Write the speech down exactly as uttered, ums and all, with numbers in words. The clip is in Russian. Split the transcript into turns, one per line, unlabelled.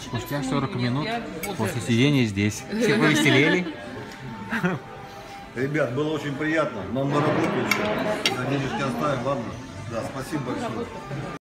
спустя сорок минут после сидения здесь. Все повеселели.
Ребят, было очень приятно. Нам на работу еще. За денежки оставим, ладно? Да, спасибо большое.